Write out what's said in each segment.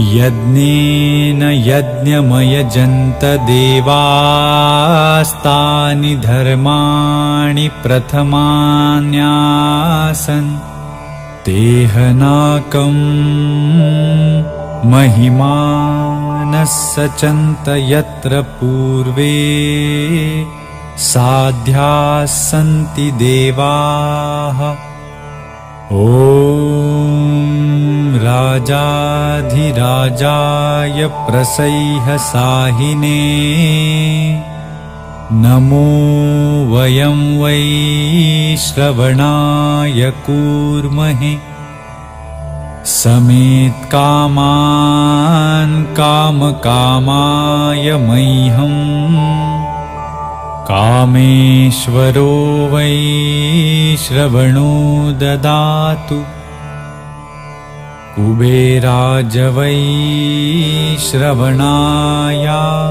यज्ञेन यज्ञमयजन्त देवास्तानि धर्माणि प्रथमान्यासन् तेहनाकं महिमानः सचन्त यत्र पूर्वे साध्याः सन्ति देवाः। ॐ राजाधिराजाय प्रसह्यसाहिने नमो वयं वै श्रवणाय कूर्महे। समेत्कामान् कामकामाय मह्यम् कामेश्वरो वै श्रवणो ददातु। कुबेराज वै श्रवणाय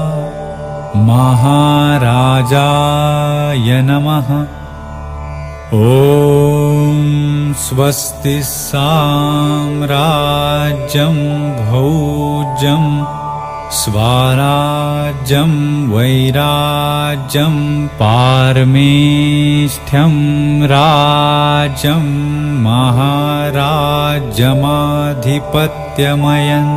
महाराजाय नमः। ॐ स्वस्ति साम्राज्यं भोज्यं स्वाराज्यं वैराज्यं पारमेष्ठ्यं राज्यं महाराज्यमाधिपत्यमयं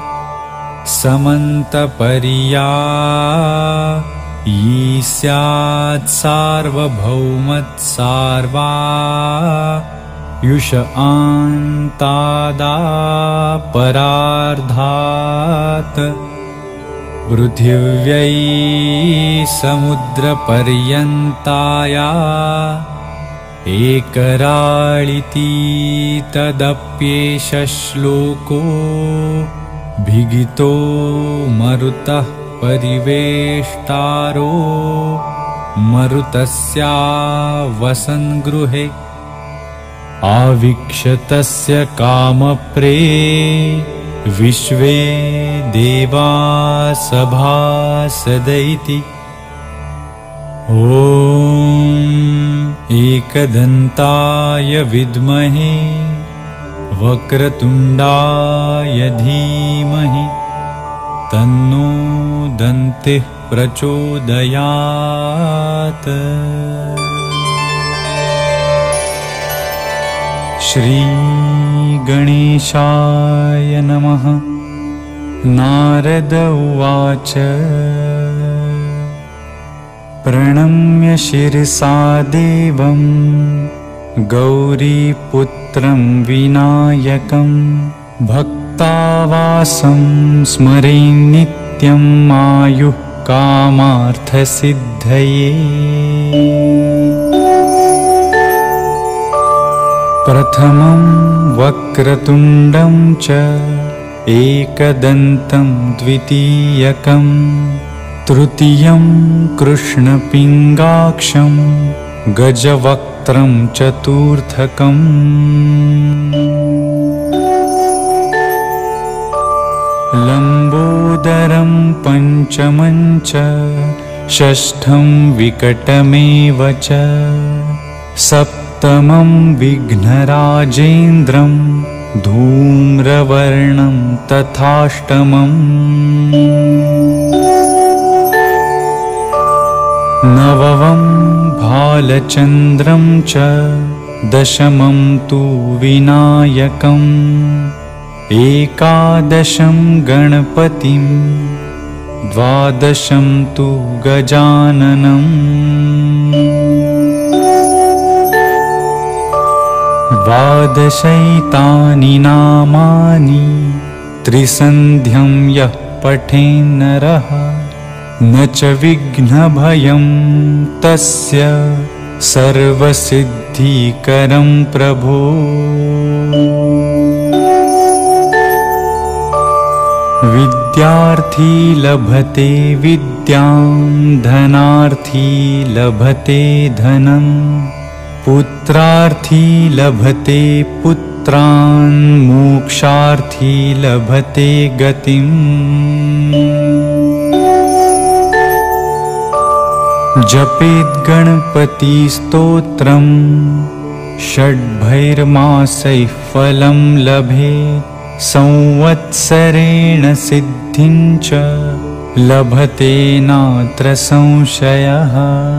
समन्तपर्यायी स्यात् सार्वभौमत्सार्वायुष आन्तादापरार्धात् पृथिव्यै समुद्रपर्यन्ताया एकराळिति तदप्येष श्लोको भिगितो मरुतः परिवेष्टारो मरुतस्या वसन्गृहे आवीक्षतस्य कामप्रे विश्वे देवा सभासदैति। ॐ एकदन्ताय विद्महे वक्रतुण्डाय धीमहि तन्नो दन्तिः प्रचोदयात्। श्री गणेशाय नमः। नारद उवाच प्रणम्य शिरसा देवं गौरीपुत्रं विनायकं भक्तावासं स्मरे नित्यं आयुः कामार्थसिद्धये। प्रथमं वक्रतुण्डं च एकदन्तं द्वितीयकं तृतीयं कृष्णपिङ्गाक्षं गजवक्त्रं चतुर्थकम्। लम्बोदरं पञ्चमं च षष्ठं विकटमेव च सप्तमं विघ्नराजेन्द्रं धूम्रवर्णं तथाष्टमम्। नवमं भालचन्द्रं च दशमं तु विनायकम् एकादशं गणपतिं द्वादशं तु गजाननम्। द्वादशैतानि नामानि त्रिसन्ध्यं यः पठेन्नरः न च विघ्नभयं तस्य सर्वसिद्धिकरं प्रभो। विद्यार्थी लभते विद्यां धनार्थी लभते धनं पुत्रार्थी लभते पुत्रान् मोक्षार्थी लभते गतिम्। जपेत् गणपति स्तोत्रं षड्भैर्मासैः फलं लभेत् संवत्सरेण सिद्धिं च लभते नात्र संशयः।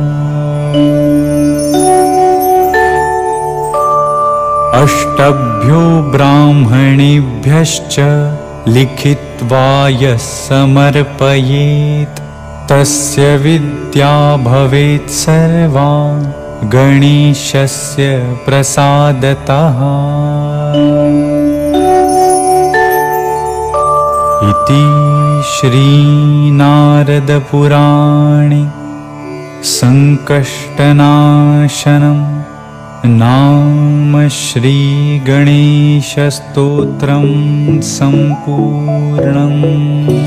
अष्टभ्यो ब्राह्मणेभ्यश्च लिखित्वा यः समर्पयेत् तस्य विद्या भवेत् सर्वा गणेशस्य प्रसादतः। इति श्रीनारदपुराणे संकष्टनाशनं नाम श्रीगणेशस्तोत्रं सम्पूर्णम्।